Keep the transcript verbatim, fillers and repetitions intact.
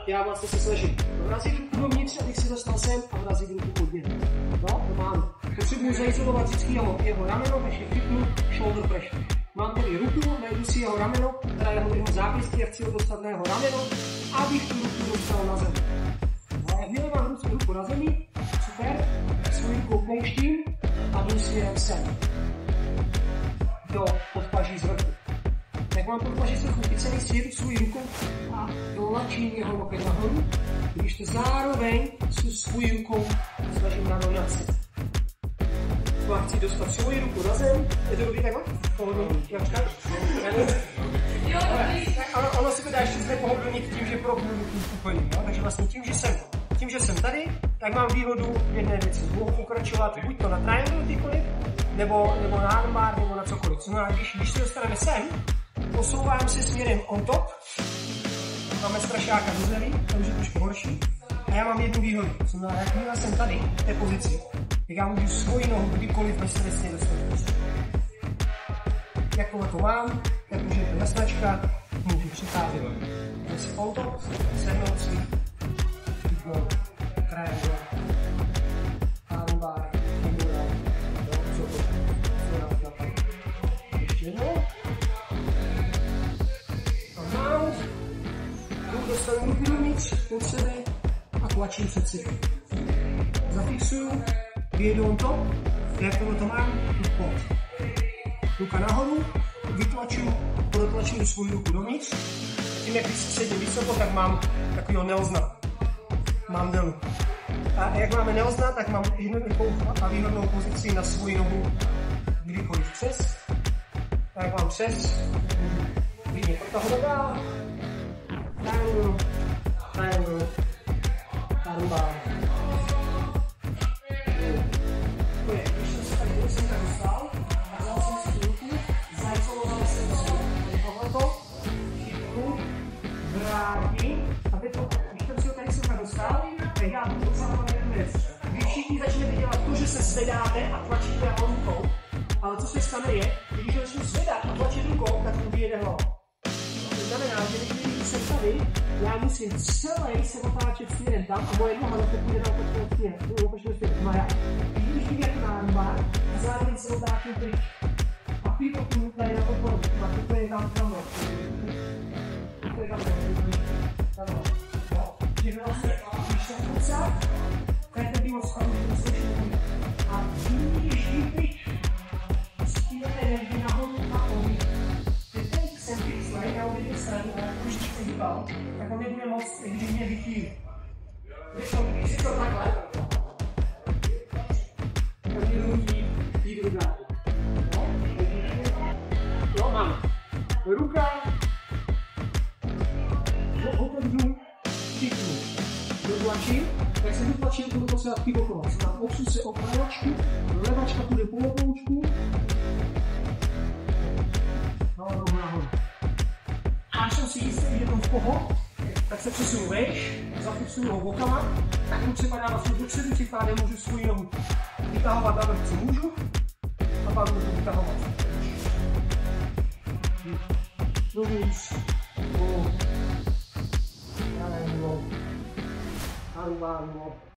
já vlastně se snažím vrazit ruku dovnitř, abych si dostal sem a vrazit ruku pod něj. No, to mám. Potřebuji zaizolovat vždycky jeho, jeho rameno, než je chytnu shoulder pressure. Mám tedy ruku, najdu si jeho rameno, teda jeho, jeho zápěstí a chci ho dostat na jeho rameno, abych tu ruku dostal na zemi. No, jakmile mám ruku, ruku na zemi, super, svou rukou pouštím a jdu směrem sem. Do podpaží z vrchu. Jak mám podpaží z vrchu chycený, svědu svou rukou a dolačím jeho loket nahoru, když to zároveň s svou rukou snažím na donaci. A chci dostat svoji ruku na zem. Je to dobrý takhle? Pohodlný, jak říkáš? Ale ono si to dá ještě zde pohodlnit tím, že propnu ruku úplně. Jo? Takže vlastně tím, že jsem, tím, že jsem tady, tak mám výhodu v jedné věci. Mohu pokračovat buď to na triangle kdykoliv, nebo, nebo na armbar, nebo na cokoliv. Co znamená, když, když se dostaneme sem, posouvám se směrem on top, máme strašáka do zemi, to už je trošku horší, a já mám jednu výhodu. Co znamená, jakmile jsem tady, v té pozici, tak já můžu svoji nohu kdykoliv bezstresně dostat. Jakkoliv to mám, tak už je to jasnačka, můžu přicházet z auto, sednout si, chytnout, triangle, armbar, figura, co to, co nás napadne. Ještě jednou. A mount, dostanu ruky dovnitř, pod sebe a tlačím před sebe. Zafixuju, vyjedu to, jak to mám, tu pod. Ruka nahoru, vytlačuju, protlačuju svou ruku dovnitř. Tím, jak středně vysoko, tak mám takovýho neozna. Mám delu. A jak máme neozna, tak mám jednoduchou a výhodnou pozici na svou nohu kdykoliv přes. A jak mám přes, vidím protahovat dál. Triangle, triangle, armbar. A teď, když jsem si ho tady sem dostal, tak já budu dosahovat jednu věc. Vy všichni začnete dělat to, že se zvedáte a tlačíte ho rukou, ale co se stane je, když ho začnu zvedat a tlačit rukou, tak mu vyjede hlava. To znamená, že když jsem tady, já musím celý se otáčet směrem tam a moje noha zase půjde na opačnou směr. Na opačnou směr. To znamená, když jdu jako na armbar, zároveň se otáčím pryč. A pivotnu tady na podporu. A to je tam tam. To je tam tam. Že vlastně, když jsem kucá, tak to bylo spadlo do slyšení. A když jdi pryč, spíjete energii nahoru a ovi. Teď ten jsem fixlej, já uvidím stranu, a když se díval, tak on nebude moc, když mě vychýlí. Když to, když si to takhle, tak mě nutí jít do drátu. No, jo, mám. Ruka, otevřu, chytnu, dotlačím, tak se dotlačím, budu potřebovat pivotovat. Znamená, opřu se o pravačku, levačka půjde po obloučku, no, rovnou nahoru. Až jsem si jistý, že to v poho, tak se přesunu vejš, zafixuju ho bokama, tak mu třeba dává svůj dopředu, tím pádem můžu svůj nohu vytahovat na vrch, co můžu, a pak můžu vytahovat. Dovnitř, po, já nevím, armbar,